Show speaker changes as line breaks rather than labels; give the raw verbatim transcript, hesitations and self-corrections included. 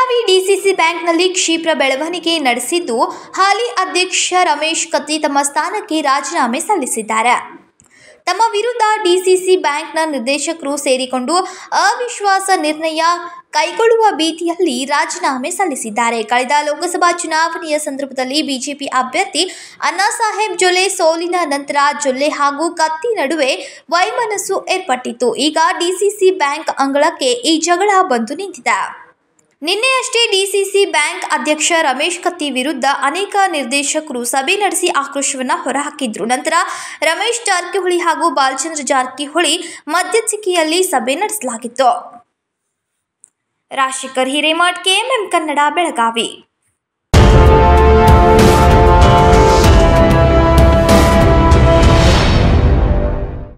Belagavi DCC ಬ್ಯಾಂಕ್ನಲ್ಲಿ ಕ್ಷಿಪ್ರ ಬೆಳವಣಿಗೆ ನಡೆಸಿದ್ದು ಹಾಲಿ ಅಧ್ಯಕ್ಷ ರಮೇಶ್ ಕತ್ತಿ ತಮ್ಮ ಸ್ಥಾನಕ್ಕೆ ರಾಜೀನಾಮೆ ಸಲ್ಲಿಸಿದ್ದಾರೆ. ತಮ್ಮ ವಿರುದ್ಧ ಡಿಸಿಸಿ ಬ್ಯಾಂಕ್ನ ನಿರ್ದೇಶಕರು ಸೇರಿಕೊಂಡು ಅವಿಶ್ವಾಸ ನಿರ್ಣಯ ಕೈಗೊಳ್ಳುವ ಭೀತಿಯಲ್ಲಿ ರಾಜೀನಾಮೆ ಸಲ್ಲಿಸಿದ್ದಾರೆ. ಕಳೆದ ಲೋಕಸಭಾ ಚುನಾವಣೆಯ ಸಂದರ್ಭದಲ್ಲಿ ಬಿಜೆಪಿ ಅಭ್ಯರ್ಥಿ ಅಣ್ಣಾಸಾಹೇಬ್ ಜೊಲ್ಲೆ ಸೋಲಿನ ನಂತರ ಜೊಲ್ಲೆ ಹಾಗೂ ಕತ್ತಿ ನಡುವೆ ವೈಮನಸ್ಸು ಏರ್ಪಟ್ಟಿತ್ತು. ಈಗ ಡಿಸಿಸಿ ಬ್ಯಾಂಕ್ ಅಂಗಳಕ್ಕೆ ಈ ಜಗಳ ಬಂದು ನಿಂತಿದೆ. ನಿನ್ನೆಯಷ್ಟೇ ಡಿಸಿಸಿ ಬ್ಯಾಂಕ್ ಅಧ್ಯಕ್ಷ ರಮೇಶ್ ಕತ್ತಿ ವಿರುದ್ಧ ಅನೇಕ ನಿರ್ದೇಶಕರು ಸಭೆ ನಡೆಸಿ ಆಕ್ರೋಶವನ್ನು ಹೊರಹಾಕಿದ್ರು. ನಂತರ ರಮೇಶ್ ಜಾರಕಿಹೊಳಿ ಹಾಗೂ ಬಾಲಚಂದ್ರ ಜಾರಕಿಹೊಳಿ ಮಧ್ಯಸ್ಥಿಕೆಯಲ್ಲಿ ಸಭೆ ನಡೆಸಲಾಗಿತ್ತು. ರಾಜಶೇಖರ್ ಹಿರೇಮಠ್, ಕೆಎಂಎಂ ಕನ್ನಡ, ಬೆಳಗಾವಿ.